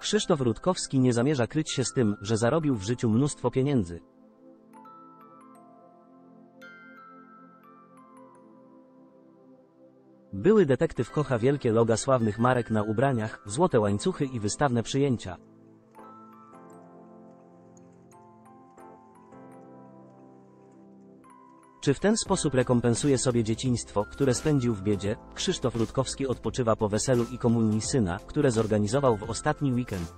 Krzysztof Rutkowski nie zamierza kryć się z tym, że zarobił w życiu mnóstwo pieniędzy. Były detektyw kocha wielkie loga sławnych marek na ubraniach, złote łańcuchy i wystawne przyjęcia. Czy w ten sposób rekompensuje sobie dzieciństwo, które spędził w biedzie? Krzysztof Rutkowski odpoczywa po weselu i komunii syna, które zorganizował w ostatni weekend.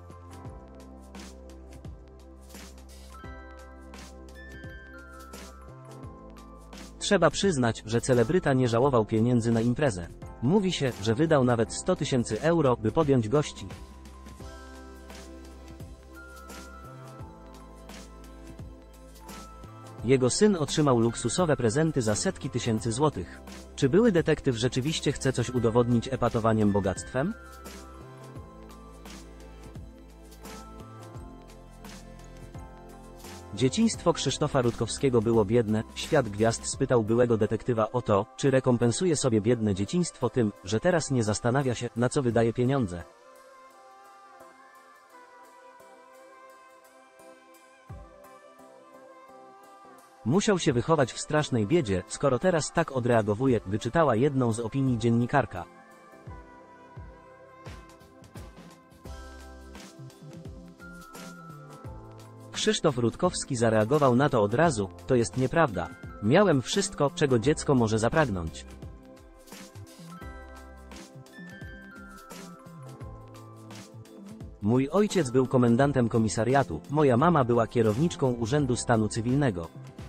Trzeba przyznać, że celebryta nie żałował pieniędzy na imprezę. Mówi się, że wydał nawet 100 000 euro, by podjąć gości. Jego syn otrzymał luksusowe prezenty za setki tysięcy złotych. Czy były detektyw rzeczywiście chce coś udowodnić epatowaniem bogactwem? Dzieciństwo Krzysztofa Rutkowskiego było biedne. Świat gwiazd spytał byłego detektywa o to, czy rekompensuje sobie biedne dzieciństwo tym, że teraz nie zastanawia się, na co wydaje pieniądze. Musiał się wychować w strasznej biedzie, skoro teraz tak odreagowuje, wyczytała jedną z opinii dziennikarka. Krzysztof Rutkowski zareagował na to od razu: to jest nieprawda. Miałem wszystko, czego dziecko może zapragnąć. Mój ojciec był komendantem komisariatu, moja mama była kierowniczką Urzędu Stanu Cywilnego.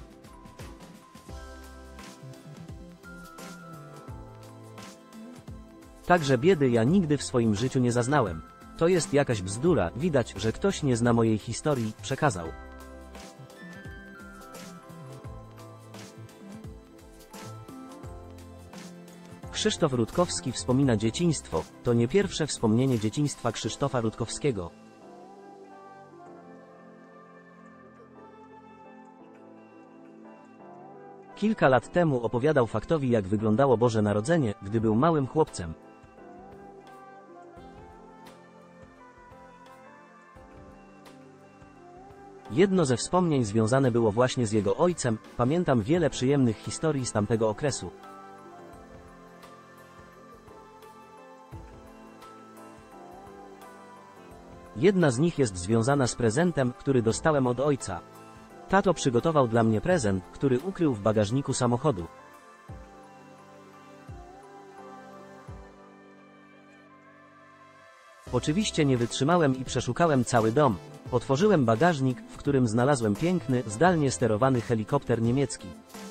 Także biedy ja nigdy w swoim życiu nie zaznałem. To jest jakaś bzdura, widać, że ktoś nie zna mojej historii, przekazał. Krzysztof Rutkowski wspomina dzieciństwo. To nie pierwsze wspomnienie dzieciństwa Krzysztofa Rutkowskiego. Kilka lat temu opowiadał faktowi, jak wyglądało Boże Narodzenie, gdy był małym chłopcem. Jedno ze wspomnień związane było właśnie z jego ojcem. Pamiętam wiele przyjemnych historii z tamtego okresu. Jedna z nich jest związana z prezentem, który dostałem od ojca. Tato przygotował dla mnie prezent, który ukrył w bagażniku samochodu. Oczywiście nie wytrzymałem i przeszukałem cały dom. Otworzyłem bagażnik, w którym znalazłem piękny, zdalnie sterowany helikopter niemiecki.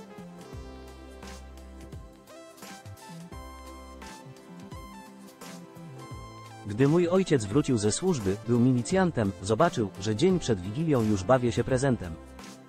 Gdy mój ojciec wrócił ze służby, był milicjantem, zobaczył, że dzień przed Wigilią już bawię się prezentem.